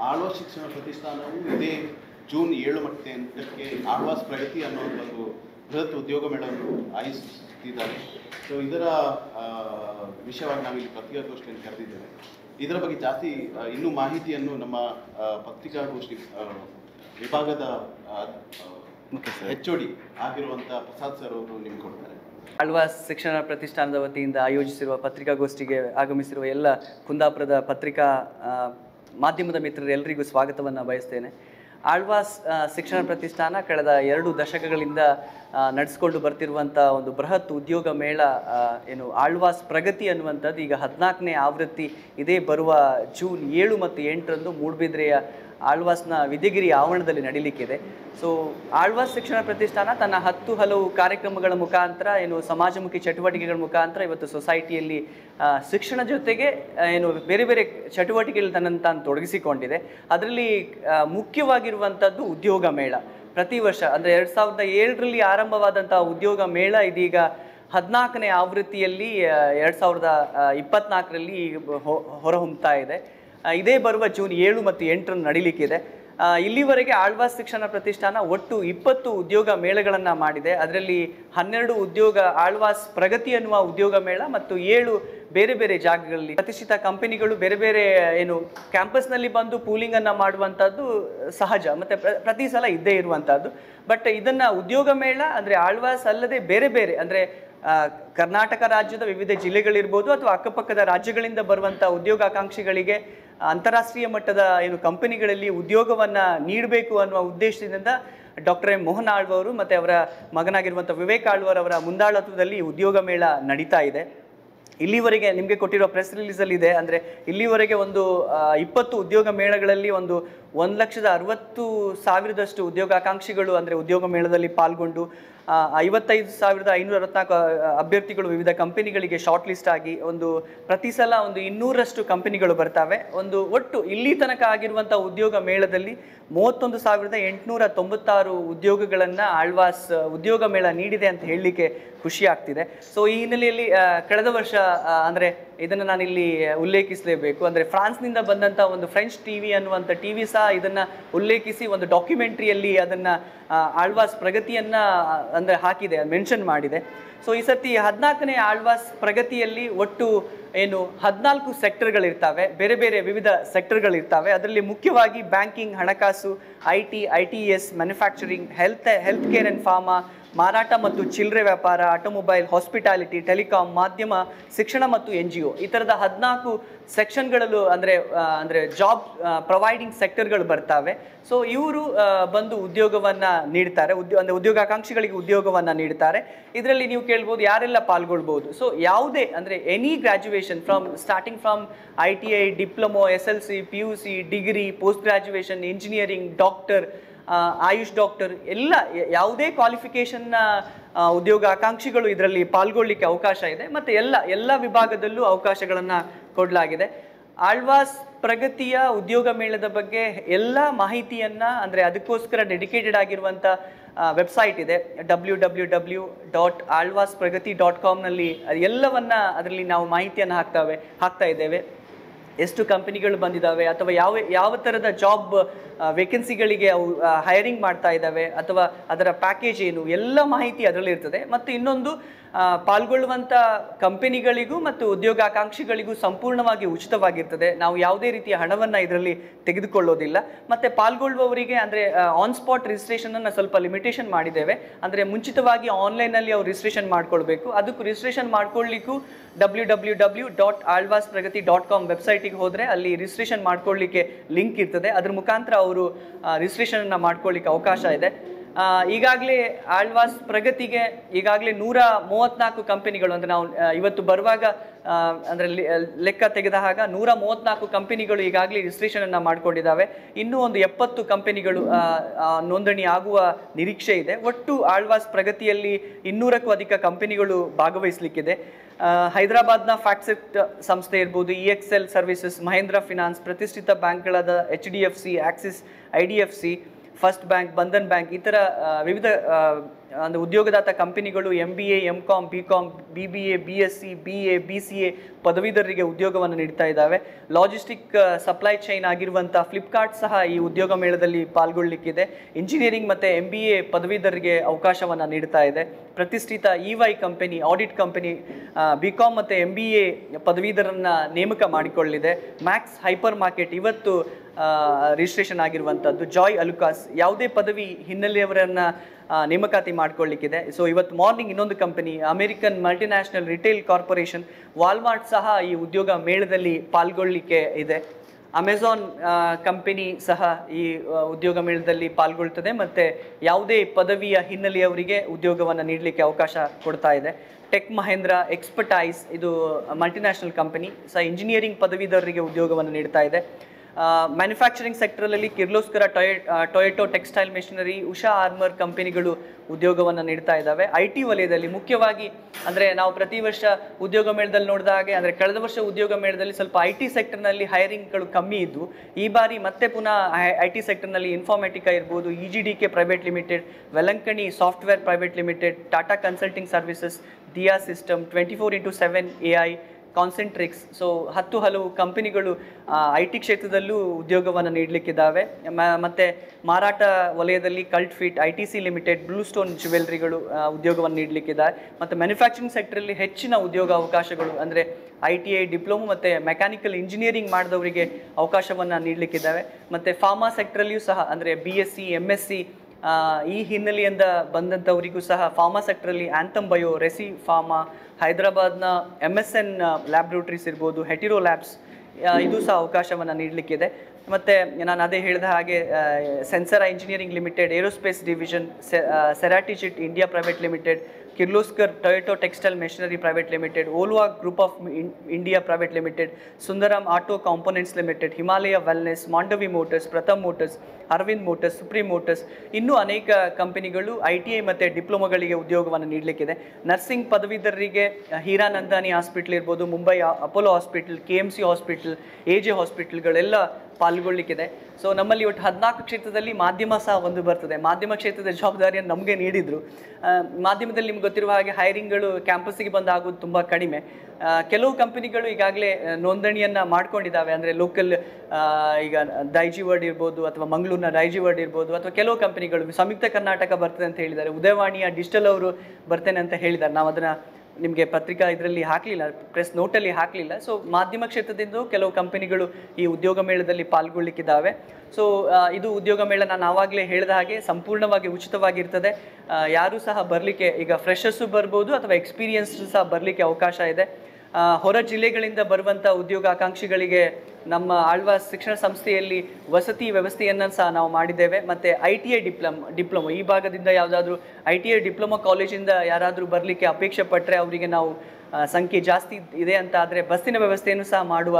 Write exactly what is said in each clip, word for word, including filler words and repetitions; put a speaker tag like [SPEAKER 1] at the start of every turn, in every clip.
[SPEAKER 1] ಆಳ್ವಾಸ್ ಶಿಕ್ಷಣ ಪ್ರತಿಷ್ಠಾನವು ಇದೇ ಜೂನ್ ಏಳು ಮತ್ತು ಎಂಟಕ್ಕೆ ಆಳ್ವಾಸ್ ಪ್ರಗತಿ ಅನ್ನೋ ಒಂದು ಬೃಹತ್ ಉದ್ಯೋಗ ಮೇಳವನ್ನು ಆಯೋಜಿಸುತ್ತಿದ್ದಾರೆ. ಸೊ ಇದರ ವಿಷಯವಾಗಿ ನಾವಿಲ್ಲಿ ಪತ್ರಿಕಾಗೋಷ್ಠಿಯನ್ನು ಕರೆದಿದ್ದೇವೆ. ಇದರ ಬಗ್ಗೆ ಜಾಸ್ತಿ ಇನ್ನೂ ಮಾಹಿತಿಯನ್ನು ನಮ್ಮ ಪತ್ರಿಕಾಗೋಷ್ಠಿ ವಿಭಾಗದ ಎಚ್ ಒ ಡಿ ಆಗಿರುವಂಥ ಪ್ರಸಾದ್ ಸರ್ ಅವರು ನಿಮ್ಗೆ ಕೊಡ್ತಾರೆ.
[SPEAKER 2] ಆಳ್ವಾಸ್ ಶಿಕ್ಷಣ ಪ್ರತಿಷ್ಠಾನದ ವತಿಯಿಂದ ಆಯೋಜಿಸಿರುವ ಪತ್ರಿಕಾಗೋಷ್ಠಿಗೆ ಆಗಮಿಸಿರುವ ಎಲ್ಲ ಕುಂದಾಪುರದ ಪತ್ರಿಕಾ ಮಾಧ್ಯಮದ ಮಿತ್ರರು ಎಲ್ಲರಿಗೂ ಸ್ವಾಗತವನ್ನು ಬಯಸ್ತೇನೆ. ಆಳ್ವಾಸ್ ಶಿಕ್ಷಣ ಪ್ರತಿಷ್ಠಾನ ಕಳೆದ ಎರಡು ದಶಕಗಳಿಂದ ನಡೆಸಿಕೊಂಡು ಬರ್ತಿರುವಂಥ ಒಂದು ಬೃಹತ್ ಉದ್ಯೋಗ ಮೇಳ ಏನು ಆಳ್ವಾಸ್ ಪ್ರಗತಿ ಅನ್ನುವಂಥದ್ದು ಈಗ ಹದಿನಾಲ್ಕನೇ ಆವೃತ್ತಿ ಇದೇ ಬರುವ ಜೂನ್ ಏಳು ಮತ್ತು ಎಂಟರಂದು ಮೂಡುಬಿದ್ರೆಯ ಆಳ್ವಾಸ್ನ ವಿದ್ಯಗಿರಿ ಆವರಣದಲ್ಲಿ ನಡೀಲಿಕ್ಕಿದೆ. ಸೊ ಆಳ್ವಾಸ್ ಶಿಕ್ಷಣ ಪ್ರತಿಷ್ಠಾನ ತನ್ನ ಹತ್ತು ಹಲವು ಕಾರ್ಯಕ್ರಮಗಳ ಮುಖಾಂತರ ಏನು ಸಮಾಜಮುಖಿ ಚಟುವಟಿಕೆಗಳ ಮುಖಾಂತರ ಇವತ್ತು ಸೊಸೈಟಿಯಲ್ಲಿ ಶಿಕ್ಷಣ ಜೊತೆಗೆ ಏನು ಬೇರೆ ಬೇರೆ ಚಟುವಟಿಕೆಗಳು ತನ್ನನ್ನು ತಾನು ತೊಡಗಿಸಿಕೊಂಡಿದೆ. ಅದರಲ್ಲಿ ಮುಖ್ಯವಾಗಿರುವಂಥದ್ದು ಉದ್ಯೋಗ ಮೇಳ. ಪ್ರತಿ ವರ್ಷ ಅಂದರೆ ಎರಡು ಸಾವಿರದ ಏಳರಲ್ಲಿ ಆರಂಭವಾದಂಥ ಉದ್ಯೋಗ ಮೇಳ ಇದೀಗ ಹದಿನಾಲ್ಕನೇ ಆವೃತ್ತಿಯಲ್ಲಿ ಎರಡು ಸಾವಿರದ ಇಪ್ಪತ್ನಾಲ್ಕರಲ್ಲಿ ಹೊರಹೊಮ್ಮುತ್ತಾ ಇದೆ. ಇದೇ ಬರುವ ಜೂನ್ ಏಳು ಮತ್ತು ಎಂಟರಂದು ನಡೀಲಿಕ್ಕಿದೆ. ಇಲ್ಲಿವರೆಗೆ ಆಳ್ವಾಸ್ ಶಿಕ್ಷಣ ಪ್ರತಿಷ್ಠಾನ ಒಟ್ಟು ಇಪ್ಪತ್ತು ಉದ್ಯೋಗ ಮೇಳಗಳನ್ನು ಮಾಡಿದೆ. ಅದರಲ್ಲಿ ಹನ್ನೆರಡು ಉದ್ಯೋಗ ಆಳ್ವಾಸ್ ಪ್ರಗತಿ ಅನ್ನುವ ಉದ್ಯೋಗ ಮೇಳ ಮತ್ತು ಏಳು ಬೇರೆ ಬೇರೆ ಜಾಗಗಳಲ್ಲಿ ಪ್ರತಿಷ್ಠಿತ ಕಂಪನಿಗಳು ಬೇರೆ ಬೇರೆ ಏನು ಕ್ಯಾಂಪಸ್ನಲ್ಲಿ ಬಂದು ಪೂಲಿಂಗನ್ನು ಮಾಡುವಂಥದ್ದು ಸಹಜ ಮತ್ತು ಪ್ರತಿ ಸಲ ಇದ್ದೇ ಇರುವಂಥದ್ದು. ಬಟ್ ಇದನ್ನು ಉದ್ಯೋಗ ಮೇಳ ಅಂದರೆ ಆಳ್ವಾಸ್ ಅಲ್ಲದೆ ಬೇರೆ ಬೇರೆ ಅಂದರೆ ಕರ್ನಾಟಕ ರಾಜ್ಯದ ವಿವಿಧ ಜಿಲ್ಲೆಗಳಿರ್ಬೋದು ಅಥವಾ ಅಕ್ಕಪಕ್ಕದ ರಾಜ್ಯಗಳಿಂದ ಬರುವಂಥ ಉದ್ಯೋಗಾಕಾಂಕ್ಷಿಗಳಿಗೆ ಅಂತಾರಾಷ್ಟ್ರೀಯ ಮಟ್ಟದ ಏನು ಕಂಪನಿಗಳಲ್ಲಿ ಉದ್ಯೋಗವನ್ನು ನೀಡಬೇಕು ಅನ್ನುವ ಉದ್ದೇಶದಿಂದ ಡಾಕ್ಟರ್ ಎಂ ಮೋಹನ್ ಆಳ್ವರು ಮತ್ತು ಅವರ ಮಗನಾಗಿರುವಂಥ ವಿವೇಕ್ ಆಳ್ವರ್ ಅವರ ಮುಂದಾಳತ್ವದಲ್ಲಿ ಉದ್ಯೋಗ ಮೇಳ ನಡೀತಾ ಇದೆ. ಇಲ್ಲಿವರೆಗೆ ನಿಮಗೆ ಕೊಟ್ಟಿರೋ ಪ್ರೆಸ್ ರಿಲೀಸಲ್ಲಿ ಇದೆ ಅಂದರೆ ಇಲ್ಲಿವರೆಗೆ ಒಂದು ಇಪ್ಪತ್ತು ಉದ್ಯೋಗ ಮೇಳಗಳಲ್ಲಿ ಒಂದು ಒಂದು ಲಕ್ಷದ ಅರವತ್ತು ಸಾವಿರದಷ್ಟು ಉದ್ಯೋಗಾಕಾಂಕ್ಷಿಗಳು ಅಂದರೆ ಉದ್ಯೋಗ ಮೇಳದಲ್ಲಿ ಪಾಲ್ಗೊಂಡು ಐವತ್ತೈದು ಸಾವಿರದ ಐನೂರ ಅರವತ್ನಾಲ್ಕು ಅಭ್ಯರ್ಥಿಗಳು ವಿವಿಧ ಕಂಪನಿಗಳಿಗೆ ಶಾರ್ಟ್ ಲಿಸ್ಟ್ ಆಗಿ ಒಂದು ಪ್ರತಿ ಸಲ ಒಂದು ಇನ್ನೂರಷ್ಟು ಕಂಪನಿಗಳು ಬರ್ತವೆ. ಒಂದು ಒಟ್ಟು ಇಲ್ಲಿ ತನಕ ಆಗಿರುವಂಥ ಉದ್ಯೋಗ ಮೇಳದಲ್ಲಿ ಮೂವತ್ತೊಂದು ಸಾವಿರದ ಎಂಟುನೂರ ತೊಂಬತ್ತಾರು ಉದ್ಯೋಗಗಳನ್ನು ಆಳ್ವಾಸ್ ಉದ್ಯೋಗ ಮೇಳ ನೀಡಿದೆ ಅಂತ ಹೇಳಲಿಕ್ಕೆ ಖುಷಿ ಆಗ್ತಿದೆ. ಸೊ ಈ ಹಿನ್ನೆಲೆಯಲ್ಲಿ ಕಳೆದ ವರ್ಷ ಅಂದರೆ ಇದನ್ನು ನಾನಿಲ್ಲಿ ಉಲ್ಲೇಖಿಸಲೇಬೇಕು. ಅಂದರೆ ಫ್ರಾನ್ಸ್ನಿಂದ ಬಂದಂಥ ಒಂದು ಫ್ರೆಂಚ್ ಟಿ ವಿ ಅನ್ನುವಂಥ ಟಿ ವಿ ಸಹ ಇದನ್ನು ಉಲ್ಲೇಖಿಸಿ ಒಂದು ಡಾಕ್ಯುಮೆಂಟ್ರಿಯಲ್ಲಿ ಅದನ್ನು ಆಳ್ವಾಸ್ ಪ್ರಗತಿಯನ್ನು ಅಂದರೆ ಹಾಕಿದೆ, ಮೆನ್ಷನ್ ಮಾಡಿದೆ. ಸೊ ಈ ಸರ್ತಿ ಹದಿನಾಲ್ಕನೇ ಆಳ್ವಾಸ್ ಪ್ರಗತಿಯಲ್ಲಿ ಒಟ್ಟು ಏನು ಹದಿನಾಲ್ಕು ಸೆಕ್ಟರ್ಗಳಿರ್ತವೆ, ಬೇರೆ ಬೇರೆ ವಿವಿಧ ಸೆಕ್ಟರ್ಗಳಿರ್ತವೆ. ಅದರಲ್ಲಿ ಮುಖ್ಯವಾಗಿ ಬ್ಯಾಂಕಿಂಗ್, ಹಣಕಾಸು, I T, I T S, manufacturing, health health care and pharma, ಮಾರಾಟ ಮತ್ತು ಚಿಲ್ಲರೆ ವ್ಯಾಪಾರ, ಆಟೋಮೊಬೈಲ್, ಹಾಸ್ಪಿಟಾಲಿಟಿ, ಟೆಲಿಕಾಂ, ಮಾಧ್ಯಮ, ಶಿಕ್ಷಣ ಮತ್ತು ಎನ್ ಜಿ ಒ ಈ ಥರದ ಹದಿನಾಲ್ಕು ಸೆಕ್ಷನ್ಗಳಲ್ಲೂ ಅಂದರೆ ಅಂದರೆ ಜಾಬ್ ಪ್ರೊವೈಡಿಂಗ್ ಸೆಕ್ಟರ್ಗಳು ಬರ್ತವೆ. ಸೊ ಇವರು ಬಂದು ಉದ್ಯೋಗವನ್ನು ನೀಡ್ತಾರೆ, ಉದ್ಯೋ ಅಂದರೆ ಉದ್ಯೋಗಾಕಾಂಕ್ಷಿಗಳಿಗೆ ಉದ್ಯೋಗವನ್ನು ನೀಡ್ತಾರೆ. ಇದರಲ್ಲಿ ನೀವು ಕೇಳ್ಬೋದು ಯಾರೆಲ್ಲ ಪಾಲ್ಗೊಳ್ಬೋದು. ಸೊ ಯಾವುದೇ ಅಂದರೆ any graduation from starting from I T I, diploma, S L C, P U C, degree, post graduation, engineering, doctor, Ayush doctor ಎಲ್ಲ ಯಾವುದೇ ಕ್ವಾಲಿಫಿಕೇಷನ್ನ ಉದ್ಯೋಗ ಆಕಾಂಕ್ಷಿಗಳು ಇದರಲ್ಲಿ ಪಾಲ್ಗೊಳ್ಳಿಕ್ಕೆ ಅವಕಾಶ ಇದೆ ಮತ್ತು ಎಲ್ಲ ಎಲ್ಲ ವಿಭಾಗದಲ್ಲೂ ಅವಕಾಶಗಳನ್ನು ಕೊಡಲಾಗಿದೆ. ಆಳ್ವಾಸ್ ಪ್ರಗತಿಯ ಉದ್ಯೋಗ ಮೇಳದ ಬಗ್ಗೆ ಎಲ್ಲ ಮಾಹಿತಿಯನ್ನು ಅಂದರೆ ಅದಕ್ಕೋಸ್ಕರ ಡೆಡಿಕೇಟೆಡ್ ಆಗಿರುವಂಥ ವೆಬ್ಸೈಟ್ ಇದೆ W W W dot Alvas Pragati dot ಕಾಮ್ನಲ್ಲಿ ಎಲ್ಲವನ್ನ ಅದರಲ್ಲಿ ನಾವು ಮಾಹಿತಿಯನ್ನು ಹಾಕ್ತಾವೆ ಹಾಕ್ತಾ ಇದ್ದೇವೆ. ಎಷ್ಟು ಕಂಪನಿಗಳು ಬಂದಿದ್ದಾವೆ ಅಥವಾ ಯಾವ ಯಾವ ಥರದ ಜಾಬ್ ವೇಕೆನ್ಸಿಗಳಿಗೆ ಅವು ಹೈರಿಂಗ್ ಮಾಡ್ತಾ ಇದ್ದಾವೆ ಅಥವಾ ಅದರ ಪ್ಯಾಕೇಜ್ ಏನು ಎಲ್ಲ ಮಾಹಿತಿ ಅದರಲ್ಲಿ ಇರ್ತದೆ. ಮತ್ತು ಇನ್ನೊಂದು ಪಾಲ್ಗೊಳ್ಳುವಂಥ ಕಂಪನಿಗಳಿಗೂ ಮತ್ತು ಉದ್ಯೋಗಾಕಾಂಕ್ಷಿಗಳಿಗೂ ಸಂಪೂರ್ಣವಾಗಿ ಉಚಿತವಾಗಿರ್ತದೆ. ನಾವು ಯಾವುದೇ ರೀತಿಯ ಹಣವನ್ನು ಇದರಲ್ಲಿ ತೆಗೆದುಕೊಳ್ಳೋದಿಲ್ಲ. ಮತ್ತು ಪಾಲ್ಗೊಳ್ಳುವವರಿಗೆ ಅಂದರೆ ಆನ್ ಸ್ಪಾಟ್ ರಿಜಿಸ್ಟ್ರೇಷನನ್ನು ಸ್ವಲ್ಪ ಲಿಮಿಟೇಷನ್ ಮಾಡಿದ್ದೇವೆ. ಅಂದರೆ ಮುಂಚಿತವಾಗಿ ಆನ್ಲೈನಲ್ಲಿ ಅವ್ರು ರಿಜಿಸ್ಟ್ರೇಷನ್ ಮಾಡ್ಕೊಳ್ಬೇಕು. ಅದಕ್ಕೂ ರಿಜಿಸ್ಟ್ರೇಷನ್ ಮಾಡ್ಕೊಳ್ಳಿಕ್ಕೂ W W W dot Alvas Pragati dot com ವೆಬ್ಸೈಟಿಗೆ ಹೋದರೆ ಅಲ್ಲಿ ರಿಜಿಸ್ಟ್ರೇಷನ್ ಮಾಡ್ಕೊಳ್ಳಿಕ್ಕೆ ಲಿಂಕ್ ಇರ್ತದೆ. ಅದ್ರ ಮುಖಾಂತರ ಅವರು ರಿಜಿಸ್ಟ್ರೇಷನನ್ನು ಮಾಡ್ಕೊಳ್ಳಿಕ್ಕೆ ಅವಕಾಶ ಇದೆ. ಈಗಾಗಲೇ ಆಳ್ವಾಸ್ ಪ್ರಗತಿಗೆ ಈಗಾಗಲೇ ನೂರ ಮೂವತ್ತ್ನಾಲ್ಕು ಕಂಪನಿಗಳು ಅಂದರೆ ನಾವು ಇವತ್ತು ಬರುವಾಗ ಅಂದರೆ ಲೆಕ್ಕ ತೆಗೆದ ಹಾಗ ನೂರ ಮೂವತ್ತ್ನಾಲ್ಕು ಕಂಪನಿಗಳು ಈಗಾಗಲೇ ರಿಜಿಸ್ಟ್ರೇಷನನ್ನು ಮಾಡಿಕೊಂಡಿದ್ದಾವೆ. ಇನ್ನೂ ಒಂದು ಎಪ್ಪತ್ತು ಕಂಪನಿಗಳು ನೋಂದಣಿ ಆಗುವ ನಿರೀಕ್ಷೆ ಇದೆ. ಒಟ್ಟು ಆಳ್ವಾಸ್ ಪ್ರಗತಿಯಲ್ಲಿ ಇನ್ನೂರಕ್ಕೂ ಅಧಿಕ ಕಂಪನಿಗಳು ಭಾಗವಹಿಸಲಿಕ್ಕಿದೆ. ಹೈದರಾಬಾದ್ನ ಫ್ಯಾಕ್ಸೆಟ್ ಸಂಸ್ಥೆ ಇರ್ಬೋದು, E X L services, Mahindra finance, ಪ್ರತಿಷ್ಠಿತ ಬ್ಯಾಂಕ್ಗಳಾದ H D F C, Axis, I D F C, first bank, Bandhan bank ಈ ಥರ ವಿವಿಧ ಅಂದರೆ ಉದ್ಯೋಗದಾತ ಕಂಪನಿಗಳು M B A M com B com B B A B S C B A B C A ಪದವೀಧರರಿಗೆ ಉದ್ಯೋಗವನ್ನು ನೀಡ್ತಾ ಇದ್ದಾವೆ. ಲಾಜಿಸ್ಟಿಕ್ ಸಪ್ಲೈ ಚೈನ್ ಆಗಿರುವಂಥ ಫ್ಲಿಪ್ಕಾರ್ಟ್ ಸಹ ಈ ಉದ್ಯೋಗ ಮೇಳದಲ್ಲಿ ಪಾಲ್ಗೊಳ್ಳಲಿಕ್ಕಿದೆ. ಇಂಜಿನಿಯರಿಂಗ್ ಮತ್ತು ಎಂ ಬಿ ಎ ಪದವೀಧರರಿಗೆ ಅವಕಾಶವನ್ನು ನೀಡ್ತಾ ಇದೆ. ಪ್ರತಿಷ್ಠಿತ E Y company audit company B com ಮತ್ತು ಎಂ ಬಿ ಎ ಪದವೀಧರನ್ನು ನೇಮಕ ಮಾಡಿಕೊಳ್ಳಿದೆ. ಮ್ಯಾಕ್ಸ್ ಹೈಪರ್ ಮಾರ್ಕೆಟ್ ಇವತ್ತು ರಿಜಿಸ್ಟ್ರೇಷನ್ ಆಗಿರುವಂಥದ್ದು. ಜಾಯ್ ಅಲುಕಾಸ್ ಯಾವುದೇ ಪದವಿ ಹಿನ್ನೆಲೆಯವರನ್ನು ನೇಮಕಾತಿ ಮಾಡ್ಕೊಳ್ಳಿಕ್ಕಿದೆ. ಸೊ ಇವತ್ತು ಮಾರ್ನಿಂಗ್ ಇನ್ನೊಂದು company American multinational retail corporation Walmart ಸಹ ಈ ಉದ್ಯೋಗ ಮೇಳದಲ್ಲಿ ಪಾಲ್ಗೊಳ್ಳಿಕ್ಕೆ ಇದೆ. ಅಮೆಝಾನ್ ಕಂಪನಿ ಸಹ ಈ ಉದ್ಯೋಗ ಮೇಳದಲ್ಲಿ ಪಾಲ್ಗೊಳ್ತದೆ ಮತ್ತು ಯಾವುದೇ ಪದವಿಯ ಹಿನ್ನೆಲೆಯವರಿಗೆ ಉದ್ಯೋಗವನ್ನು ನೀಡಲಿಕ್ಕೆ ಅವಕಾಶ ಕೊಡ್ತಾ ಇದೆ. ಟೆಕ್ ಮಹೇಂದ್ರ ಎಕ್ಸ್ಪರ್ಟೈಸ್ ಇದು ಮಲ್ಟಿನ್ಯಾಷನಲ್ ಕಂಪನಿ ಸಹ ಇಂಜಿನಿಯರಿಂಗ್ ಪದವೀಧರರಿಗೆ ಉದ್ಯೋಗವನ್ನು ನೀಡ್ತಾ ಇದೆ. ಮ್ಯಾನುಫ್ಯಾಕ್ಚರಿಂಗ್ ಸೆಕ್ಟರಲ್ಲಿ ಕಿರ್ಲೋಸ್ಕರ ಟೊಯೆ Toyota textile machinery Usha Armour ಕಂಪನಿಗಳು ಉದ್ಯೋಗವನ್ನು ನೀಡ್ತಾ ಇದ್ದಾವೆ. ಐ ಟಿ ವಲಯದಲ್ಲಿ ಮುಖ್ಯವಾಗಿ ಅಂದರೆ ನಾವು ಪ್ರತಿ ವರ್ಷ ಉದ್ಯೋಗ ಮೇಳದಲ್ಲಿ ನೋಡಿದ ಹಾಗೆ ಅಂದರೆ ಕಳೆದ ವರ್ಷ ಉದ್ಯೋಗ ಮೇಳದಲ್ಲಿ ಸ್ವಲ್ಪ ಐ ಟಿ ಸೆಕ್ಟರ್ನಲ್ಲಿ ಹೈರಿಂಗ್ಗಳು ಕಮ್ಮಿ ಇದ್ದು, ಈ ಬಾರಿ ಮತ್ತೆ ಪುನಃ ಐ ಟಿ ಸೆಕ್ಟರ್ನಲ್ಲಿ ಇನ್ಫಾರ್ಮೆಟಿಕಾ ಇರ್ಬೋದು, E G D K private limited, Velankani software private limited, Tata consulting services, Diya system, twenty four into seven A I, Concentrix, so ಹತ್ತು ಹಲವು ಕಂಪನಿಗಳು ಐ ಟಿ ಕ್ಷೇತ್ರದಲ್ಲೂ ಉದ್ಯೋಗವನ್ನು ನೀಡಲಿಕ್ಕಿದ್ದಾವೆ. ಮತ್ತು ಮಾರಾಟ ವಲಯದಲ್ಲಿ Cult Fit, I T C limited, Blue Stone ಜ್ಯುವೆಲ್ರಿಗಳು ಉದ್ಯೋಗವನ್ನು ನೀಡಲಿಕ್ಕಿದ್ದಾರೆ. ಮತ್ತು ಮ್ಯಾನುಫ್ಯಾಕ್ಚರಿಂಗ್ ಸೆಕ್ಟರಲ್ಲಿ ಹೆಚ್ಚಿನ ಉದ್ಯೋಗ ಅವಕಾಶಗಳು ಅಂದರೆ ಐ ಟಿ ಐ ಡಿಪ್ಲೊಮೊ ಮತ್ತು ಮೆಕ್ಯಾನಿಕಲ್ ಇಂಜಿನಿಯರಿಂಗ್ ಮಾಡಿದವರಿಗೆ ಅವಕಾಶವನ್ನು ನೀಡಲಿಕ್ಕಿದ್ದಾವೆ. ಮತ್ತು ಫಾರ್ಮಾ ಸೆಕ್ಟ್ರಲ್ಲಿಯೂ ಸಹ ಅಂದರೆ B S C M S C ಈ ಹಿನ್ನೆಲೆಯಿಂದ ಬಂದಂಥವರಿಗೂ ಸಹ ಫಾರ್ಮಾ ಸೆಕ್ಟ್ರಲ್ಲಿ ಆ್ಯಂಥಮ್ ಬಯೋ, ರೆಸಿ ಫಾರ್ಮಾ, ಹೈದರಾಬಾದ್ನ ಎಮ್ ಎಸ್ ಎನ್ ಲ್ಯಾಬ್ರೋಟ್ರೀಸ್ ಇರ್ಬೋದು, ಹೆಟಿರೋ ಲ್ಯಾಬ್ಸ್ ಇದು ಸಹ ಅವಕಾಶವನ್ನು ನೀಡಲಿಕ್ಕಿದೆ. ಮತ್ತು ನಾನು ಅದೇ ಹೇಳಿದ ಹಾಗೆ Sansera engineering limited, aerospace division, Ceratizit India private limited, Kirloskar Toyota textile machinery private limited, Volvo group of India private limited, Sundaram auto components limited, Himalaya wellness, Mandovi motors, Pratham motors, Arvind motors, supreme motors, ಇನ್ನೂ ಅನೇಕ ಕಂಪನಿಗಳು ಐ ಟಿ ಐ ಮತ್ತು ಡಿಪ್ಲೊಮೊಗಳಿಗೆ ಉದ್ಯೋಗವನ್ನು ನೀಡಲಿಕ್ಕಿದೆ. Nursing ಪದವೀಧರರಿಗೆ Hiranandani hospital ಇರ್ಬೋದು, Mumbai Apollo hospital, K M C hospital, A J ಹಾಸ್ಪಿಟಲ್ಗಳೆಲ್ಲ ಪಾಲ್ಗೊಳ್ಳಿಕ್ಕಿದೆ. So ನಮ್ಮಲ್ಲಿ ಒಟ್ಟು ಹದಿನಾಲ್ಕು ಕ್ಷೇತ್ರದಲ್ಲಿ ಮಾಧ್ಯಮ ಸಹ ಒಂದು ಬರ್ತದೆ. ಮಾಧ್ಯಮ ಕ್ಷೇತ್ರದ ಜವಾಬ್ದಾರಿಯನ್ನು ನಮಗೆ ನೀಡಿದರು. ಮಾಧ್ಯಮದಲ್ಲಿ ನಿಮ್ಗೆ ಗೊತ್ತಿರುವ ಹಾಗೆ ಹೈರಿಂಗ್ಗಳು ಕ್ಯಾಂಪಸ್ಸಿಗೆ ಬಂದಾಗೋದು ತುಂಬ ಕಡಿಮೆ. ಕೆಲವು ಕಂಪನಿಗಳು ಈಗಾಗಲೇ ನೋಂದಣಿಯನ್ನು ಮಾಡ್ಕೊಂಡಿದ್ದಾವೆ. ಅಂದರೆ ಲೋಕಲ್ ಈಗ ಡೈಜಿ ವರ್ಡ್ ಇರ್ಬೋದು ಅಥವಾ ಮಂಗಳೂರಿನ ಡೈಜಿ ವರ್ಡ್ ಇರ್ಬೋದು, ಅಥವಾ ಕೆಲವು ಕಂಪನಿಗಳು ಸಂಯುಕ್ತ ಕರ್ನಾಟಕ ಬರ್ತದೆ ಅಂತ ಹೇಳಿದ್ದಾರೆ. ಉದಯವಾಣಿಯ ಡಿಜಿಟಲ್ ಅವರು ಬರ್ತೇನೆ ಅಂತ ಹೇಳಿದ್ದಾರೆ. ನಾವು ಅದನ್ನು ನಿಮಗೆ ಪತ್ರಿಕಾ ಇದರಲ್ಲಿ ಹಾಕಲಿಲ್ಲ, ಪ್ರೆಸ್ ನೋಟಲ್ಲಿ ಹಾಕಲಿಲ್ಲ. ಸೊ ಮಾಧ್ಯಮ ಕ್ಷೇತ್ರದಿಂದ ಕೆಲವು ಕಂಪನಿಗಳು ಈ ಉದ್ಯೋಗ ಮೇಳದಲ್ಲಿ ಪಾಲ್ಗೊಳ್ಳಿಕ್ಕಿದ್ದಾವೆ. ಸೊ ಇದು ಉದ್ಯೋಗ ಮೇಳ ನಾನು ಆವಾಗಲೇ ಹೇಳಿದ ಹಾಗೆ ಸಂಪೂರ್ಣವಾಗಿ ಉಚಿತವಾಗಿರ್ತದೆ. ಯಾರೂ ಸಹ ಬರಲಿಕ್ಕೆ, ಈಗ ಫ್ರೆಶರ್ಸು ಬರ್ಬೋದು ಅಥವಾ ಎಕ್ಸ್ಪೀರಿಯನ್ಸ್ ಸಹ ಬರಲಿಕ್ಕೆ ಅವಕಾಶ ಇದೆ. ಹೊರ ಜಿಲ್ಲೆಗಳಿಂದ ಬರುವಂಥ ಉದ್ಯೋಗ ಆಕಾಂಕ್ಷಿಗಳಿಗೆ ನಮ್ಮ ಆಳ್ವಾಸ್ ಶಿಕ್ಷಣ ಸಂಸ್ಥೆಯಲ್ಲಿ ವಸತಿ ವ್ಯವಸ್ಥೆಯನ್ನು ಸಹ ನಾವು ಮಾಡಿದ್ದೇವೆ. ಮತ್ತು I T I diploma diploma ಈ ಭಾಗದಿಂದ ಯಾವುದಾದ್ರೂ ಐ ಟಿ ಐ ಡಿಪ್ಲೊಮೊ ಕಾಲೇಜಿಂದ ಯಾರಾದರೂ ಬರಲಿಕ್ಕೆ ಅಪೇಕ್ಷೆ ಪಟ್ಟರೆ ಅವರಿಗೆ ನಾವು ಸಂಖ್ಯೆ ಜಾಸ್ತಿ ಇದೆ ಅಂತ ಆದರೆ ಬಸ್ಸಿನ ವ್ಯವಸ್ಥೆಯನ್ನು ಸಹ ಮಾಡುವ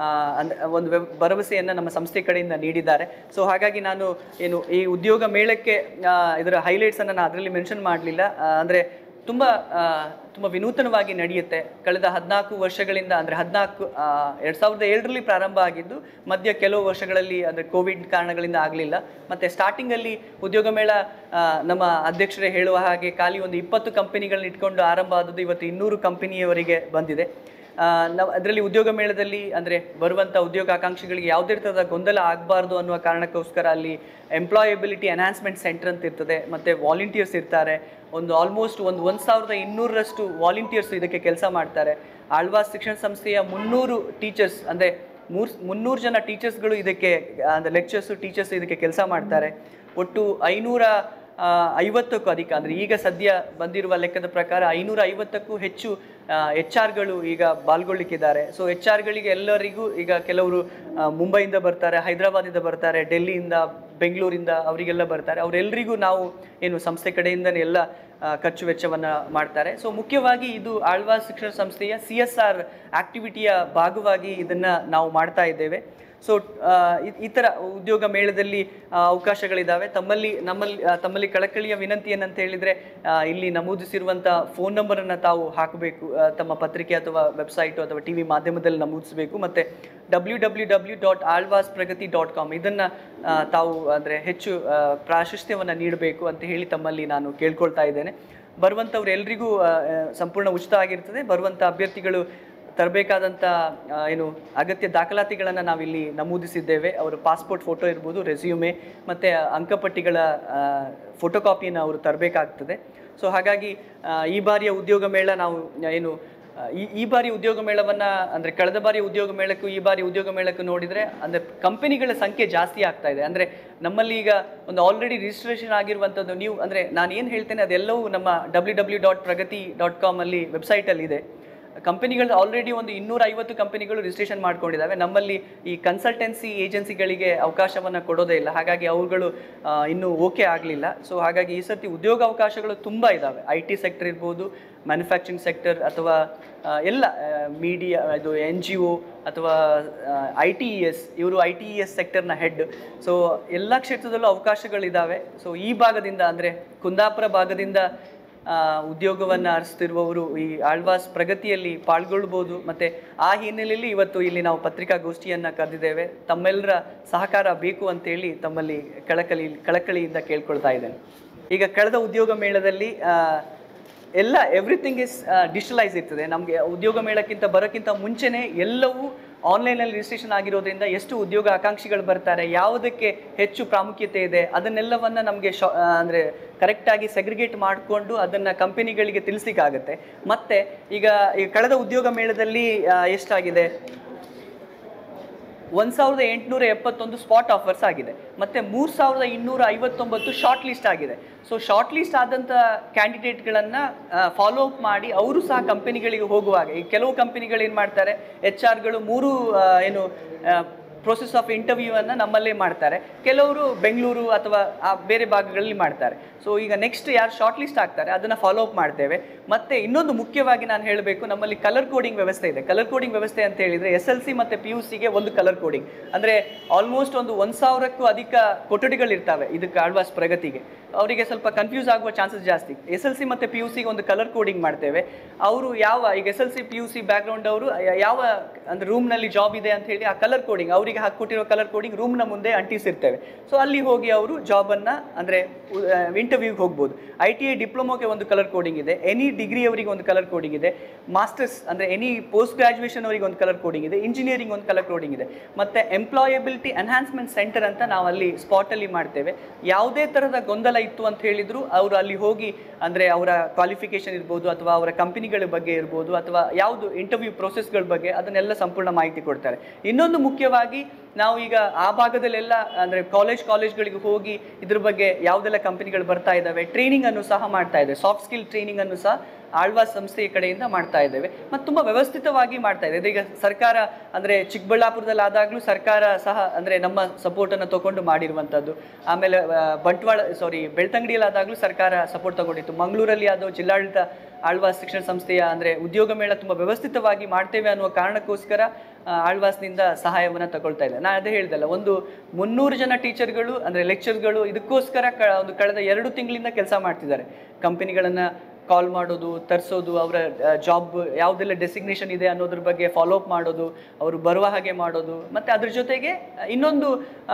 [SPEAKER 2] ಒಂದು ವ್ಯವ ಭರವಸೆಯನ್ನು ನಮ್ಮ ಸಂಸ್ಥೆ ಕಡೆಯಿಂದ ನೀಡಿದ್ದಾರೆ. ಸೊ ಹಾಗಾಗಿ ನಾನು ಏನು ಈ ಉದ್ಯೋಗ ಮೇಳಕ್ಕೆ ಇದರ ಹೈಲೈಟ್ಸನ್ನು ನಾನು ಅದರಲ್ಲಿ ಮೆನ್ಷನ್ ಮಾಡಲಿಲ್ಲ. ಅಂದರೆ ತುಂಬ ತುಂಬ ವಿನೂತನವಾಗಿ ನಡೆಯುತ್ತೆ. ಕಳೆದ ಹದಿನಾಲ್ಕು ವರ್ಷಗಳಿಂದ ಅಂದರೆ ಹದಿನಾಲ್ಕು ಎರಡು ಸಾವಿರದ ಏಳರಲ್ಲಿ ಪ್ರಾರಂಭ ಆಗಿದ್ದು, ಮಧ್ಯ ಕೆಲವು ವರ್ಷಗಳಲ್ಲಿ ಅಂದರೆ ಕೋವಿಡ್ ಕಾರಣಗಳಿಂದ ಆಗಲಿಲ್ಲ. ಮತ್ತು ಸ್ಟಾರ್ಟಿಂಗಲ್ಲಿ ಉದ್ಯೋಗ ಮೇಳ ನಮ್ಮ ಅಧ್ಯಕ್ಷರೇ ಹೇಳುವ ಹಾಗೆ ಖಾಲಿ ಒಂದು ಇಪ್ಪತ್ತು ಕಂಪನಿಗಳನ್ನ ಇಟ್ಕೊಂಡು ಆರಂಭ ಆದದ್ದು ಇವತ್ತು ಇನ್ನೂರು ಕಂಪನಿಯವರೆಗೆ ಬಂದಿದೆ. ನಾವು ಅದರಲ್ಲಿ ಉದ್ಯೋಗ ಮೇಳದಲ್ಲಿ ಅಂದರೆ ಬರುವಂಥ ಉದ್ಯೋಗ ಆಕಾಂಕ್ಷಿಗಳಿಗೆ ಯಾವುದೇ ಥರದ ಗೊಂದಲ ಆಗಬಾರ್ದು ಅನ್ನುವ ಕಾರಣಕ್ಕೋಸ್ಕರ ಅಲ್ಲಿ ಎಂಪ್ಲಾಯಬಿಲಿಟಿ ಎನ್ಹಾನ್ಸ್ಮೆಂಟ್ ಸೆಂಟರ್ ಅಂತ ಇರ್ತದೆ. ಮತ್ತು ವಾಲಂಟಿಯರ್ಸ್ ಇರ್ತಾರೆ. ಒಂದು ಆಲ್ಮೋಸ್ಟ್ ಒಂದು ಒಂದು ಸಾವಿರದ ಇನ್ನೂರರಷ್ಟು ವಾಲಂಟಿಯರ್ಸ್ ಇದಕ್ಕೆ ಕೆಲಸ ಮಾಡ್ತಾರೆ. ಆಳ್ವಾಸ್ ಶಿಕ್ಷಣ ಸಂಸ್ಥೆಯ ಮುನ್ನೂರು ಟೀಚರ್ಸ್ ಅಂದರೆ ಮೂರು ಮುನ್ನೂರು ಜನ ಟೀಚರ್ಸ್ಗಳು ಇದಕ್ಕೆ ಅಂದರೆ ಲೆಕ್ಚರ್ಸು ಟೀಚರ್ಸ್ ಇದಕ್ಕೆ ಕೆಲಸ ಮಾಡ್ತಾರೆ. ಒಟ್ಟು ಐನೂರ ಐವತ್ತಕ್ಕೂ ಅಧಿಕ ಅಂದರೆ ಈಗ ಸದ್ಯ ಬಂದಿರುವ ಲೆಕ್ಕದ ಪ್ರಕಾರ ಐನೂರ ಐವತ್ತಕ್ಕೂ ಹೆಚ್ಚು ಎಚ್ ಆರ್ಗಳು ಈಗ ಪಾಲ್ಗೊಳ್ಳಿಕ್ಕಿದ್ದಾರೆ. ಸೊ ಎಚ್ ಆರ್ಗಳಿಗೆ ಎಲ್ಲರಿಗೂ ಈಗ ಕೆಲವರು ಮುಂಬೈಯಿಂದ ಬರ್ತಾರೆ, ಹೈದರಾಬಾದಿಂದ ಬರ್ತಾರೆ, ಡೆಲ್ಲಿಯಿಂದ, ಬೆಂಗಳೂರಿಂದ ಅವರಿಗೆಲ್ಲ ಬರ್ತಾರೆ. ಅವರೆಲ್ಲರಿಗೂ ನಾವು ಏನು ಸಂಸ್ಥೆ ಕಡೆಯಿಂದನೇ ಎಲ್ಲ ಖರ್ಚು ವೆಚ್ಚವನ್ನು ಮಾಡ್ತಾರೆ. ಸೊ ಮುಖ್ಯವಾಗಿ ಇದು ಆಳ್ವಾಸ್ ಶಿಕ್ಷಣ ಸಂಸ್ಥೆಯ ಸಿ ಎಸ್ ಆರ್ ಆ್ಯಕ್ಟಿವಿಟಿಯ ಭಾಗವಾಗಿ ಇದನ್ನು ನಾವು ಮಾಡ್ತಾ ಇದ್ದೇವೆ. ಸೊ ಈ ಥರ ಉದ್ಯೋಗ ಮೇಳದಲ್ಲಿ ಅವಕಾಶಗಳಿದ್ದಾವೆ. ತಮ್ಮಲ್ಲಿ ನಮ್ಮಲ್ಲಿ ತಮ್ಮಲ್ಲಿ ಕಳಕಳಿಯ ವಿನಂತಿ ಏನಂತ ಹೇಳಿದರೆ, ಇಲ್ಲಿ ನಮೂದಿಸಿರುವಂಥ ಫೋನ್ ನಂಬರನ್ನು ತಾವು ಹಾಕಬೇಕು, ತಮ್ಮ ಪತ್ರಿಕೆ ಅಥವಾ ವೆಬ್ಸೈಟು ಅಥವಾ ಟಿ ವಿ ಮಾಧ್ಯಮದಲ್ಲಿ ನಮೂದಿಸಬೇಕು. ಮತ್ತು W W W dot Alvas Pragati dot com ಇದನ್ನು ತಾವು ಅಂದರೆ ಹೆಚ್ಚು ಪ್ರಾಶಸ್ತ್ಯವನ್ನು ನೀಡಬೇಕು ಅಂತ ಹೇಳಿ ತಮ್ಮಲ್ಲಿ ನಾನು ಕೇಳ್ಕೊಳ್ತಾ ಇದ್ದೇನೆ. ಬರುವಂಥವ್ರು ಎಲ್ರಿಗೂ ಸಂಪೂರ್ಣ ಉಚಿತ ಆಗಿರ್ತದೆ. ಬರುವಂಥ ಅಭ್ಯರ್ಥಿಗಳು ತರಬೇಕಾದಂಥ ಏನು ಅಗತ್ಯ ದಾಖಲಾತಿಗಳನ್ನು ನಾವಿಲ್ಲಿ ನಮೂದಿಸಿದ್ದೇವೆ. ಅವರ ಪಾಸ್ಪೋರ್ಟ್ ಫೋಟೋ ಇರ್ಬೋದು, ರೆಸ್ಯೂಮೆ ಮತ್ತು ಅಂಕಪಟ್ಟಿಗಳ ಫೋಟೋ ಕಾಪಿಯನ್ನು ಅವರು ತರಬೇಕಾಗ್ತದೆ. ಸೊ ಹಾಗಾಗಿ ಈ ಬಾರಿಯ ಉದ್ಯೋಗ ಮೇಳ ನಾವು ಏನು ಈ ಈ ಬಾರಿ ಉದ್ಯೋಗ ಮೇಳವನ್ನು ಅಂದರೆ ಕಳೆದ ಬಾರಿ ಉದ್ಯೋಗ ಮೇಳಕ್ಕೂ ಈ ಬಾರಿ ಉದ್ಯೋಗ ಮೇಳಕ್ಕೂ ನೋಡಿದರೆ ಅಂದರೆ ಕಂಪನಿಗಳ ಸಂಖ್ಯೆ ಜಾಸ್ತಿ ಆಗ್ತಾ ಇದೆ. ಅಂದರೆ ನಮ್ಮಲ್ಲಿ ಈಗ ಒಂದು ಆಲ್ರೆಡಿ ರಿಜಿಸ್ಟ್ರೇಷನ್ ಆಗಿರುವಂಥದ್ದು ನೀವು ಅಂದರೆ ನಾನು ಏನು ಹೇಳ್ತೇನೆ ಅದೆಲ್ಲವೂ ನಮ್ಮ W W dot Pragati dot ಕಾಮಲ್ಲಿ ವೆಬ್ಸೈಟಲ್ಲಿ ಇದೆ. ಕಂಪನಿಗಳು ಆಲ್ರೆಡಿ ಒಂದು ಇನ್ನೂರ ಐವತ್ತು ಕಂಪನಿಗಳು ರಿಜಿಸ್ಟ್ರೇಷನ್ ಮಾಡ್ಕೊಂಡಿದ್ದಾವೆ. ನಮ್ಮಲ್ಲಿ ಈ ಕನ್ಸಲ್ಟೆನ್ಸಿ ಏಜೆನ್ಸಿಗಳಿಗೆ ಅವಕಾಶವನ್ನು ಕೊಡೋದೇ ಇಲ್ಲ, ಹಾಗಾಗಿ ಅವುಗಳು ಇನ್ನೂ ಓಕೆ ಆಗಲಿಲ್ಲ. ಸೊ ಹಾಗಾಗಿ ಈ ಸರ್ತಿ ಉದ್ಯೋಗ ಅವಕಾಶಗಳು ತುಂಬ ಇದ್ದಾವೆ. ಐ ಟಿ ಸೆಕ್ಟರ್ ಇರ್ಬೋದು, ಮ್ಯಾನುಫ್ಯಾಕ್ಚರಿಂಗ್ ಸೆಕ್ಟರ್ ಅಥವಾ ಎಲ್ಲ ಮೀಡಿಯಾ, ಇದು ಎನ್ ಜಿ ಒ ಅಥವಾ ಐ ಟಿ ಇ ಎಸ್, ಇವರು ಐ ಟಿ ಇ ಎಸ್ ಸೆಕ್ಟರ್ನ ಹೆಡ್. ಸೊ ಎಲ್ಲ ಕ್ಷೇತ್ರದಲ್ಲೂ ಅವಕಾಶಗಳಿದ್ದಾವೆ. ಸೊ ಈ ಭಾಗದಿಂದ ಅಂದರೆ ಕುಂದಾಪುರ ಭಾಗದಿಂದ ಉದ್ಯೋಗವನ್ನು ಅರಸುತ್ತಿರುವವರು ಈ ಆಳ್ವಾಸ್ ಪ್ರಗತಿಯಲ್ಲಿ ಪಾಲ್ಗೊಳ್ಬೋದು. ಮತ್ತು ಆ ಹಿನ್ನೆಲೆಯಲ್ಲಿ ಇವತ್ತು ಇಲ್ಲಿ ನಾವು ಪತ್ರಿಕಾಗೋಷ್ಠಿಯನ್ನು ಕರೆದಿದ್ದೇವೆ. ತಮ್ಮೆಲ್ಲರ ಸಹಕಾರ ಬೇಕು ಅಂತೇಳಿ ತಮ್ಮಲ್ಲಿ ಕಳಕಳಿ ಕಳಕಳಿಯಿಂದ ಕೇಳ್ಕೊಳ್ತಾ ಇದ್ದೇನೆ. ಈಗ ಕಳೆದ ಉದ್ಯೋಗ ಮೇಳದಲ್ಲಿ ಎಲ್ಲ ಎವ್ರಿಥಿಂಗ್ ಇಸ್ ಡಿಜಿಟಲೈಸ್ ಇರ್ತದೆ. ನಮಗೆ ಉದ್ಯೋಗ ಮೇಳಕ್ಕಿಂತ ಬರೋಕ್ಕಿಂತ ಮುಂಚೆನೇ ಎಲ್ಲವೂ ಆನ್ಲೈನಲ್ಲಿ ರಿಜಿಸ್ಟ್ರೇಷನ್ ಆಗಿರೋದ್ರಿಂದ ಎಷ್ಟು ಉದ್ಯೋಗ ಆಕಾಂಕ್ಷಿಗಳು ಬರ್ತಾರೆ, ಯಾವುದಕ್ಕೆ ಹೆಚ್ಚು ಪ್ರಾಮುಖ್ಯತೆ ಇದೆ, ಅದನ್ನೆಲ್ಲವನ್ನು ನಮಗೆ ಶಾ ಅಂದರೆ ಕರೆಕ್ಟಾಗಿ ಸೆಗ್ರಿಗೇಟ್ ಮಾಡಿಕೊಂಡು ಅದನ್ನು ಕಂಪನಿಗಳಿಗೆ ತಿಳಿಸ್ಲಿಕ್ಕಾಗತ್ತೆ. ಮತ್ತು ಈಗ ಈಗ ಕಳೆದ ಉದ್ಯೋಗ ಮೇಳದಲ್ಲಿ ಎಷ್ಟಾಗಿದೆ, ಒಂದು ಸಾವಿರದ ಎಂಟುನೂರ ಎಪ್ಪತ್ತೊಂದು ಸ್ಪಾಟ್ ಆಫರ್ಸ್ ಆಗಿದೆ ಮತ್ತು ಮೂರು ಸಾವಿರದ ಇನ್ನೂರ ಐವತ್ತೊಂಬತ್ತು ಶಾರ್ಟ್ ಲಿಸ್ಟ್ ಆಗಿದೆ. ಸೊ ಶಾರ್ಟ್ ಲಿಸ್ಟ್ ಆದಂಥ ಕ್ಯಾಂಡಿಡೇಟ್ಗಳನ್ನು ಫಾಲೋ ಅಪ್ ಮಾಡಿ ಅವರು ಸಹ ಕಂಪನಿಗಳಿಗೆ ಹೋಗುವಾಗ ಈ ಕೆಲವು ಕಂಪನಿಗಳು ಏನು ಮಾಡ್ತಾರೆ, ಎಚ್ ಆರ್ಗಳು ಮೂರು ಏನು ಪ್ರೋಸೆಸ್ ಆಫ್ ಇಂಟರ್ವ್ಯೂವನ್ನು ನಮ್ಮಲ್ಲೇ ಮಾಡ್ತಾರೆ, ಕೆಲವರು ಬೆಂಗಳೂರು ಅಥವಾ ಆ ಬೇರೆ ಭಾಗಗಳಲ್ಲಿ ಮಾಡ್ತಾರೆ. ಸೊ ಈಗ ನೆಕ್ಸ್ಟ್ ಯಾರು ಶಾರ್ಟ್ ಲಿಸ್ಟ್ ಆಗ್ತಾರೆ ಅದನ್ನು ಫಾಲೋ ಅಪ್ ಮಾಡ್ತೇವೆ. ಮತ್ತು ಇನ್ನೊಂದು ಮುಖ್ಯವಾಗಿ ನಾನು ಹೇಳಬೇಕು, ನಮ್ಮಲ್ಲಿ ಕಲರ್ ಕೋಡಿಂಗ್ ವ್ಯವಸ್ಥೆ ಇದೆ. ಕಲರ್ ಕೋಡಿಂಗ್ ವ್ಯವಸ್ಥೆ ಅಂತ ಹೇಳಿದರೆ ಎಸ್ ಎಲ್ ಸಿ ಮತ್ತು ಪಿ ಯು ಸಿಗೆ ಒಂದು ಕಲರ್ ಕೋಡಿಂಗ್, ಅಂದರೆ ಆಲ್ಮೋಸ್ಟ್ ಒಂದು ಒಂದು ಸಾವಿರಕ್ಕೂ ಅಧಿಕ ಕೊಠಡಿಗಳಿರ್ತವೆ ಇದಕ್ಕೆ ಆಳ್ವಾಸ್ ಪ್ರಗತಿಗೆ. ಅವರಿಗೆ ಸ್ವಲ್ಪ ಕನ್ಫ್ಯೂಸ್ ಆಗುವ ಚಾನ್ಸಸ್ ಜಾಸ್ತಿ. ಎಸ್ ಎಲ್ ಸಿ ಮತ್ತು ಪಿ ಯು ಸಿಗೆ ಒಂದು ಕಲರ್ ಕೋಡಿಂಗ್ ಮಾಡ್ತೇವೆ. ಅವರು ಯಾವ ಈಗ S L C P U C background ಅವರು ಯಾವ ಅಂದರೆ ರೂಮ್ನಲ್ಲಿ ಜಾಬ್ ಇದೆ ಅಂತ ಹೇಳಿ ಆ ಕಲರ್ ಕೋಡಿಂಗ್ ಅವರಿಗೆ ಹಾಕಿಕೊಟ್ಟಿರೋ ಕಲರ್ ಕೋಡಿಂಗ್ ರೂಮ್ನ ಮುಂದೆ ಅಂಟಿಸಿರ್ತೇವೆ. ಸೊ ಅಲ್ಲಿ ಹೋಗಿ ಅವರು ಜಾಬನ್ನು ಅಂದರೆ ಇಂಟರ್ವ್ಯೂಗೆ ಹೋಗ್ಬೋದು. ಐ ಟಿ ಐ ಡಿಪ್ಲೊಮೋಗೆ ಒಂದು ಕಲರ್ ಕೋಡಿಂಗ್ ಇದೆ, ಎನಿ ಡಿಗ್ರಿ ಅವರಿಗೆ ಒಂದು ಕಲರ್ ಕೋಡಿಂಗ್ ಇದೆ, ಮಾಸ್ಟರ್ಸ್ ಅಂದರೆ ಎನಿ ಪೋಸ್ಟ್ ಗ್ರಾಜುಯೇಷನ್ ಅವರಿಗೆ ಒಂದು ಕಲರ್ ಕೋಡಿಂಗ್ ಇದೆ, ಇಂಜಿನಿಯರಿಂಗ್ ಒಂದು ಕಲರ್ ಕೋಡಿಂಗ್ ಇದೆ. ಮತ್ತು ಎಂಪ್ಲಾಯಬಿಲಿಟಿ ಎನ್ಹಾನ್ಸ್ಮೆಂಟ್ ಸೆಂಟರ್ ಅಂತ ನಾವು ಅಲ್ಲಿ ಸ್ಪಾಟಲ್ಲಿ ಮಾಡ್ತೇವೆ. ಯಾವುದೇ ಥರದ ಗೊಂದಲ ಇತ್ತು ಅಂತ ಹೇಳಿದ್ರು ಅವರು ಅಲ್ಲಿ ಹೋಗಿ ಅಂದರೆ ಅವರ ಕ್ವಾಲಿಫಿಕೇಷನ್ ಇರ್ಬೋದು ಅಥವಾ ಅವರ ಕಂಪನಿಗಳ ಬಗ್ಗೆ ಇರ್ಬೋದು ಅಥವಾ ಯಾವುದು ಇಂಟರ್ವ್ಯೂ ಪ್ರೊಸೆಸ್ಗಳ ಬಗ್ಗೆ ಅದನ್ನೆಲ್ಲ ಸಂಪೂರ್ಣ ಮಾಹಿತಿ ಕೊಡ್ತಾರೆ. ಇನ್ನೊಂದು ಮುಖ್ಯವಾಗಿ ನಾವು ಈಗ ಆ ಭಾಗದಲ್ಲೆಲ್ಲ ಅಂದರೆ ಕಾಲೇಜ್ ಕಾಲೇಜ್ಗಳಿಗೆ ಹೋಗಿ ಇದ್ರ ಬಗ್ಗೆ ಯಾವುದೆಲ್ಲ ಕಂಪನಿಗಳು ಬರ್ತಾ ಇದ್ದಾವೆ ಟ್ರೈನಿಂಗನ್ನು ಸಹ ಮಾಡ್ತಾ ಇದ್ದೇವೆ. ಸಾಫ್ಟ್ ಸ್ಕಿಲ್ ಟ್ರೈನಿಂಗನ್ನು ಸಹ ಆಳ್ವಾಸ್ ಸಂಸ್ಥೆಯ ಕಡೆಯಿಂದ ಮಾಡ್ತಾ ಇದ್ದೇವೆ ಮತ್ತು ತುಂಬ ವ್ಯವಸ್ಥಿತವಾಗಿ ಮಾಡ್ತಾ ಇದೆ. ಈಗ ಸರ್ಕಾರ ಅಂದರೆ ಚಿಕ್ಕಬಳ್ಳಾಪುರದಲ್ಲಿ ಆದಾಗಲೂ ಸರ್ಕಾರ ಸಹ ಅಂದರೆ ನಮ್ಮ ಸಪೋರ್ಟನ್ನು ತೊಗೊಂಡು ಮಾಡಿರುವಂಥದ್ದು. ಆಮೇಲೆ ಬಂಟ್ವಾಳ ಸಾರಿ ಬೆಳ್ತಂಗಡಿಯಲ್ಲಿ ಆದಾಗಲೂ ಸರ್ಕಾರ ಸಪೋರ್ಟ್ ತೊಗೊಂಡಿತ್ತು. ಮಂಗಳೂರಲ್ಲಿ ಆದೋ ಜಿಲ್ಲಾಡಳಿತ ಆಳ್ವಾಸ್ ಶಿಕ್ಷಣ ಸಂಸ್ಥೆಯ ಅಂದರೆ ಉದ್ಯೋಗ ಮೇಳ ತುಂಬ ವ್ಯವಸ್ಥಿತವಾಗಿ ಮಾಡ್ತೇವೆ ಅನ್ನುವ ಕಾರಣಕ್ಕೋಸ್ಕರ ಆಳ್ವಾಸ್ನಿಂದ ಸಹಾಯವನ್ನು ತಗೊಳ್ತಾ ಇದೆ. ನಾನು ಅದೇ ಹೇಳ್ದಲ್ಲ, ಒಂದು ಮುನ್ನೂರು ಜನ ಟೀಚರ್ಗಳು ಅಂದರೆ ಲೆಕ್ಚರ್ಗಳು ಇದಕ್ಕೋಸ್ಕರ ಕ ಒಂದು ಕಳೆದ ಎರಡು ತಿಂಗಳಿಂದ ಕೆಲಸ ಮಾಡ್ತಿದ್ದಾರೆ. ಕಂಪನಿಗಳನ್ನು ಕಾಲ್ ಮಾಡೋದು, ತರಿಸೋದು, ಅವರ ಜಾಬ್ ಯಾವುದೆಲ್ಲ ಡೆಸಿಗ್ನೇಷನ್ ಇದೆ ಅನ್ನೋದ್ರ ಬಗ್ಗೆ ಫಾಲೋ ಅಪ್ ಮಾಡೋದು, ಅವರು ಬರುವ ಹಾಗೆ ಮಾಡೋದು, ಮತ್ತು ಅದ್ರ ಜೊತೆಗೆ ಇನ್ನೊಂದು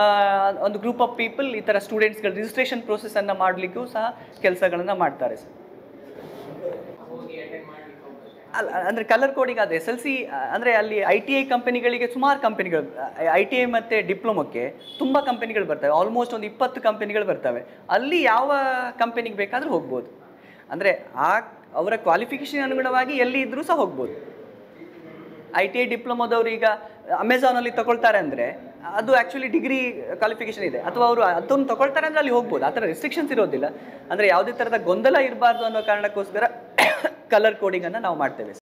[SPEAKER 2] ಒಂದು ಗ್ರೂಪ್ ಆಫ್ ಪೀಪಲ್ ಈ ಥರ ಸ್ಟೂಡೆಂಟ್ಸ್ಗಳು ರಿಜಿಸ್ಟ್ರೇಷನ್ ಪ್ರೋಸೆಸನ್ನು ಮಾಡಲಿಕ್ಕೂ ಸಹ ಕೆಲಸಗಳನ್ನು ಮಾಡ್ತಾರೆ ಸರ್. ಅಲ್ಲ ಅಂದರೆ ಕಲರ್ ಕೋಡಿಂಗ್ ಅದು ಎಸ್ ಎಲ್ ಸಿ ಅಂದರೆ ಅಲ್ಲಿ ಐ ಟಿ ಐ ಕಂಪನಿಗಳಿಗೆ ಸುಮಾರು ಕಂಪನಿಗಳು, ಐ ಟಿ ಐ ಮತ್ತು ಡಿಪ್ಲೊಮೋಕ್ಕೆ ತುಂಬ ಕಂಪನಿಗಳು ಬರ್ತವೆ, ಆಲ್ಮೋಸ್ಟ್ ಒಂದು ಇಪ್ಪತ್ತು ಕಂಪನಿಗಳು ಬರ್ತವೆ. ಅಲ್ಲಿ ಯಾವ ಕಂಪನಿಗೆ ಬೇಕಾದರೂ ಹೋಗ್ಬೋದು. ಅಂದರೆ ಆ ಅವರ ಕ್ವಾಲಿಫಿಕೇಷನ್ ಅನುಗುಣವಾಗಿ ಎಲ್ಲಿ ಇದ್ದರೂ ಸಹ ಹೋಗ್ಬೋದು. ಐ ಟಿ ಐ ಡಿಪ್ಲೊಮೋದವರು ಈಗ ಅಮೆಝಾನಲ್ಲಿ ತಗೊಳ್ತಾರೆ ಅಂದರೆ ಅದು ಆ್ಯಕ್ಚುಲಿ ಡಿಗ್ರಿ ಕ್ವಾಲಿಫಿಕೇಷನ್ ಇದೆ, ಅಥವಾ ಅವರು ಅದನ್ನು ತಗೊಳ್ತಾರೆ ಅಂದರೆ ಅಲ್ಲಿ ಹೋಗ್ಬೋದು. ಆ ಥರ ರೆಸ್ಟ್ರಿಕ್ಷನ್ಸ್ ಇರೋದಿಲ್ಲ. ಅಂದರೆ ಯಾವುದೇ ಥರದ ಗೊಂದಲ ಇರಬಾರ್ದು ಅನ್ನೋ ಕಾರಣಕ್ಕೋಸ್ಕರ ಕಲರ್ ಕೋಡಿಂಗನ್ನು ನಾವು ಮಾಡ್ತೇವೆ.